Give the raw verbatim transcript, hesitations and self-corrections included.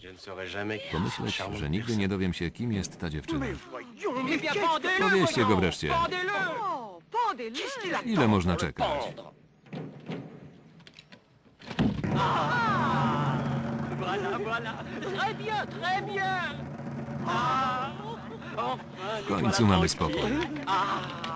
Pomyśleć, że nigdy nie dowiem się, kim jest ta dziewczyna. Eh bien, pendez-le, Powieście go voyons. wreszcie. Pendez-le. Oh, pendez-le. Ile można czekać? Voilà, voilà. Très bien, très bien. Ah. Enfin, W końcu mamy spokój. Ah.